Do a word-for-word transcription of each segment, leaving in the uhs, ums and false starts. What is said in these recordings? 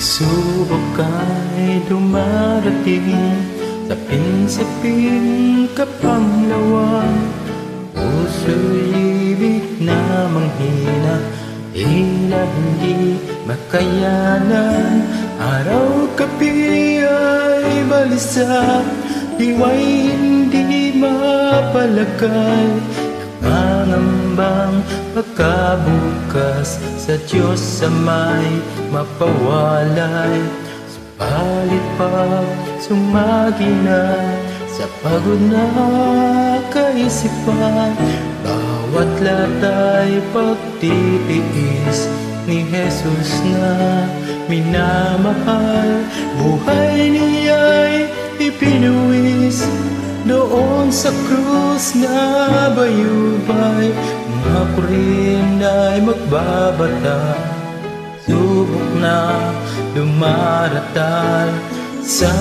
Subok ay dumarating, sapin-sapin ka panglawan. Puso'y ibig na manghina, tila hindi makayanan. Araw-gabi ay balisa, diwa'y hindi mapalagay. Nangangambang pagkabukas sa Diyos sa may mapawalay. Subalit pag sumagi na sa pagod na kaisipan, bawat latay pagtitiis ni Jesus na minamahal. Buhay niya'y ipinuwis doon sa krus na bayubay. Ako rin ay magbabata, subok na dumaratal sa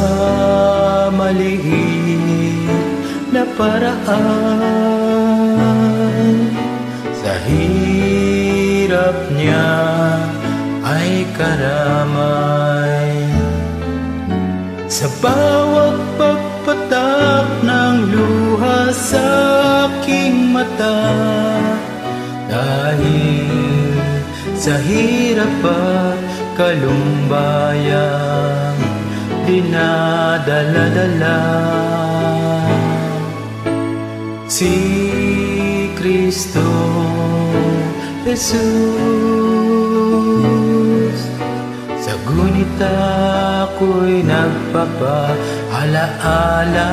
maliit na paraan. Sa hirap niya ay karamay, sa bawat pagpatak ng luha sa aking mata. Dahil sa hirap at kalumbayan dinadala-dala, si Kristo Jesus. Sa gunit ako'y nagpapaalaala,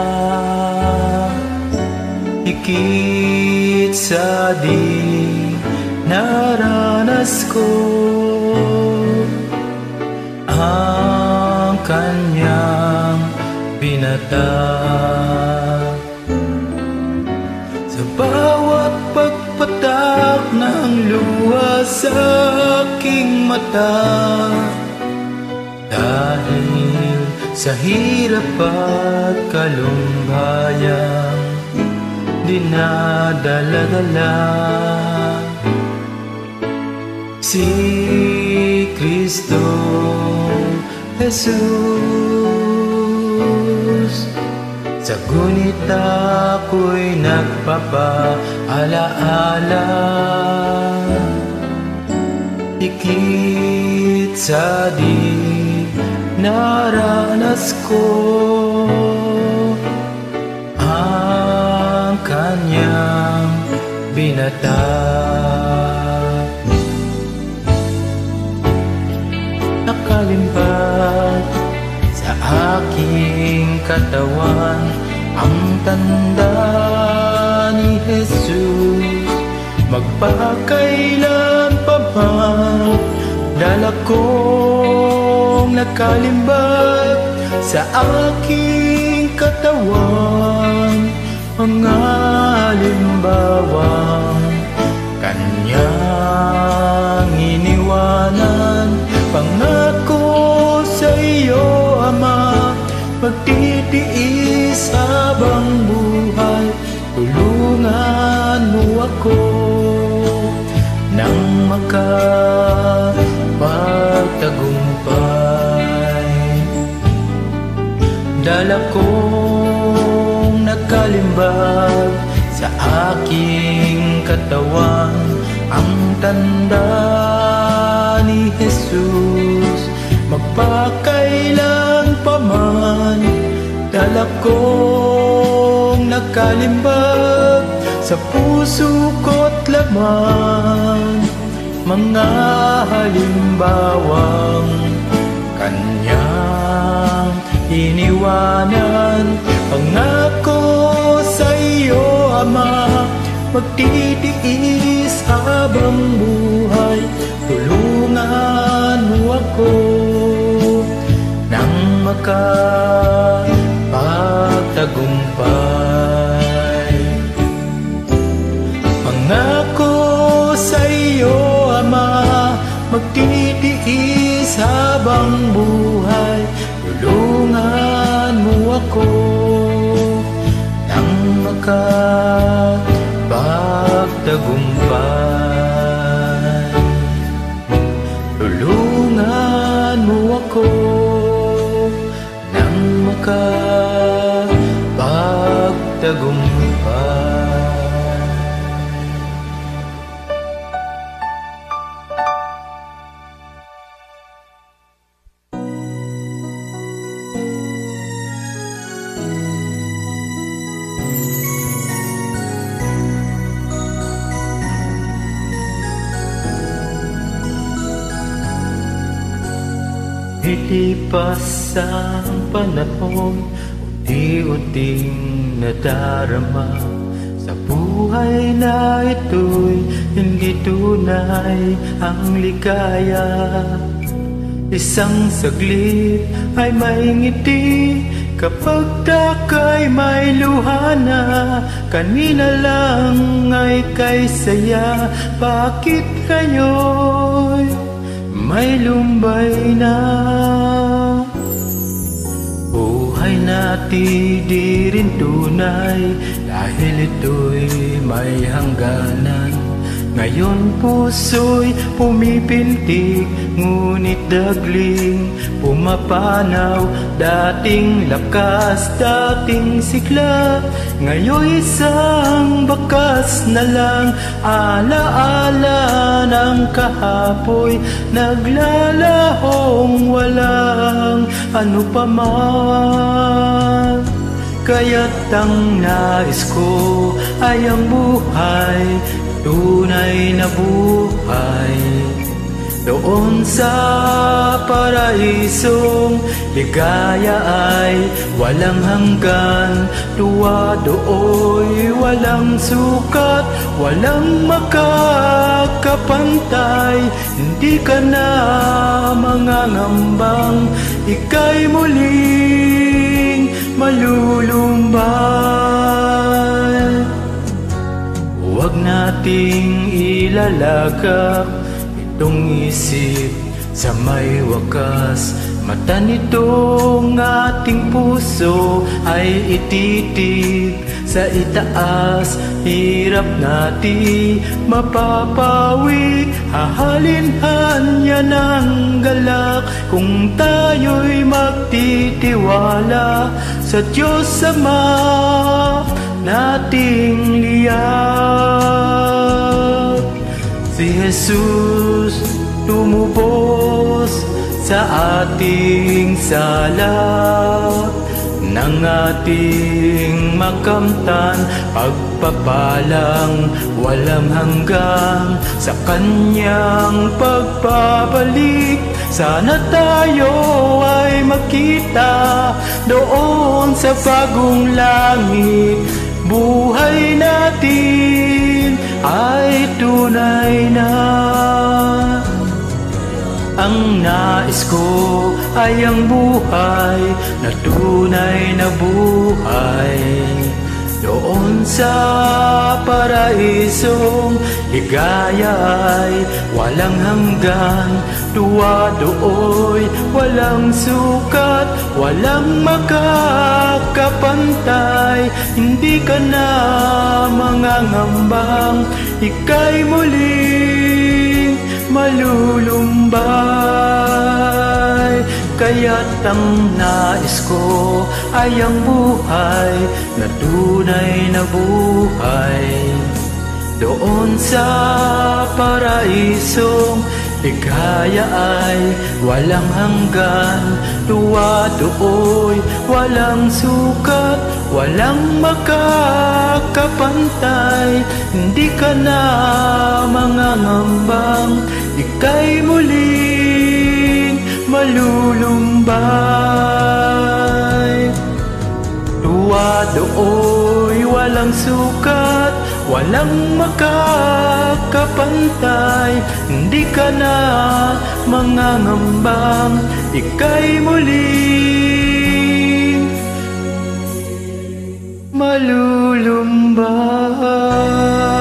higit sa di naranas ko ang kanyang binatag. Sa bawat pagpatak ng luha sa aking mata, dahil sa hirap at kalumbayan dinadala-dala, si Kristo Jesus. Sa gunit ako'y nagpapaalaala, higit sa di naranas ko ang kanyang binatag. Nakalimbag sa aking katawan ang tanda ni Jesus, magpakailan pa man dala kong nakalimbag sa aking katawan. Mga halimbawang kanyang iniwanan, pangako sa iyo, Ama, magtitiis habang buhay. Tulungan mo ako nang makapagtagumpay. Dala kong nakalimbag sa aking katawan ang tanda ni Jesus, magpakailan pa man dala kong nakalimbag sa puso ko't laman. Mga halimbawang kanyang iniwanan, pangako sa iyo, Ama, magtitiis habang buhay. Tulungan mo ako nang makapagtagumpay. Pangako sa iyo, Ama, magtitiis habang buhay. Tulungan mo ako nang makapagtagumpay. Tulungan mo Lumilipas ang panahon, unti-unting nadarama sa buhay na ito'y hindi tunay ang ligaya. Isang saglit ay may ngiti, kapag takay may luha na. Kanina lang ay kay saya, bakit ngayon may lumbay na? Buhay natin di rin tunay, dahil ito'y may hangganan. Ngayon puso'y pumipintig, ngunit dagling pumapanaw. Dating lakas, dating sigla, ngayon isang bakas na lang. Alaala ng kahapoy, naglalahong walang ano pa man. Kaya't ang nais ko ay ang buhay, tunay na buhay, doon sa paraisong ligaya ay walang hanggan. Tuwa do'y walang sukat, walang makakapantay. Hindi ka na mangangambang ika'y muling malulumbay. Huwag nating ilalagak itong isip sa may wakas. Mata nitong ating puso ay ititig sa itaas. Hirap natin mapapawi, hahalinhan yan ang galak. Kung tayo'y magtitiwala sa Diyos Ama nating liyak. Si Jesus tumubos sa ating sala, nang ating makamtan pagpapalang walang hanggang. Sa kanyang pagbabalik, sana tayo ay makita doon sa bagong langit. Buhay natin ay tunay na. Ang nais ko ay ang buhay na tunay na buhay, doon sa paraisong ligaya ay walang hanggan. Tuwa do'y walang sukat, walang makakapantay. Hindi ka na mangangambang ika'y muling malulumbay. Kaya't ang nais ko ay ang buhay na tunay na buhay, doon sa paraisong ligaya ay walang hanggan. Tuwa do'y walang sukat, walang makakapantay. Hindi ka na mangangambang ika'y muling malulumbay. Tuwa do'y walang sukat, walang makakapantay. Hindi ka na mangangambang ika'y muling malulumbay.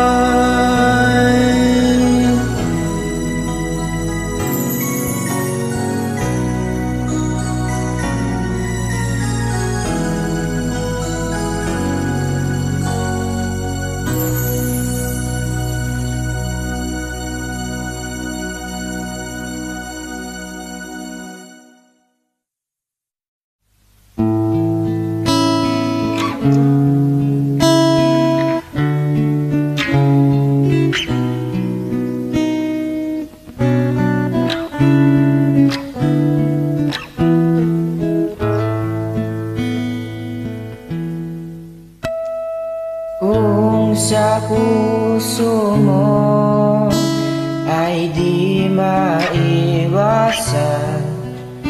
Kung sa puso mo ay di maiwasan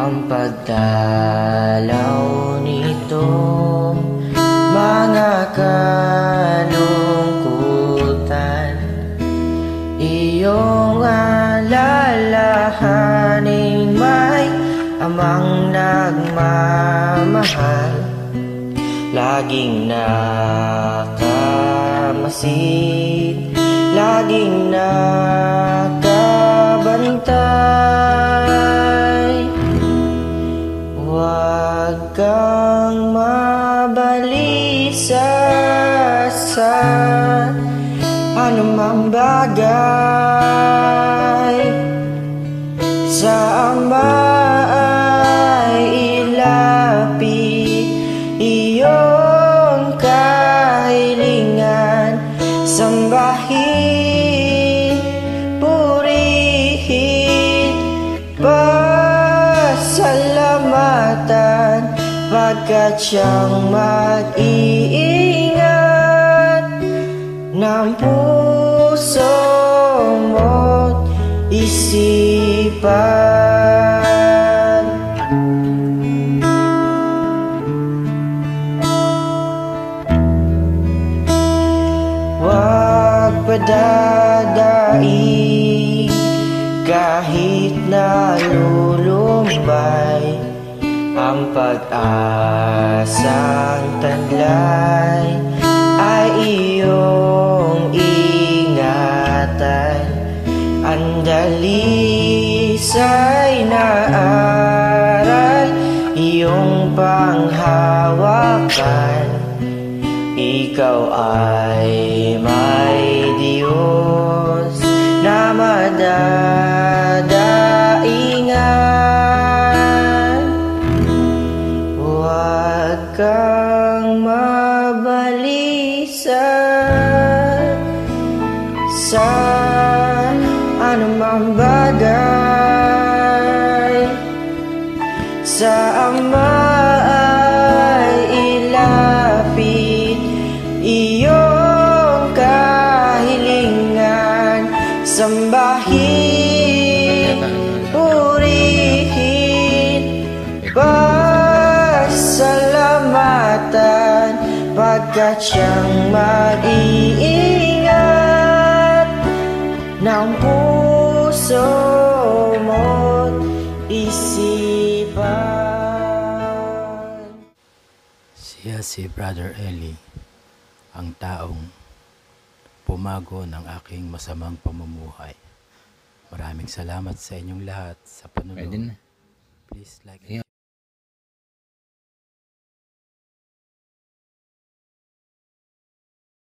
ang pagdalaw nito, mga kalungkutan, iyong alalahanin may amang nagmamahal, laging nakamasid, laging nakabantay. Huwag kang mabalisa sa anumang bagay, sa Ama ay ilapit iyong kahilingan, sambahin, purihin, pasalamatan, pagkat siyang mag-iingat ng puso mo't isipan. Huwag padadaig kahit nalulumbay ang pag-asang taglay, ay iyong ingatan. Ang dalisay na aral, iyong panghawakan. Ikaw ay may Diyos na madadaingan. Huwag kang mabalisa sa anumang bagay, sa Ama ay ilapit iyong kahilingan, sambahin, purihin, pasalamatan, pagkat siyang mag-iingat ng puso mo't isipan. Siya si Brother Eli, ang taong pumago ng aking masamang pamumuhay. Maraming salamat sa inyong lahat sa Pwede panonood. na. Please like Yeah.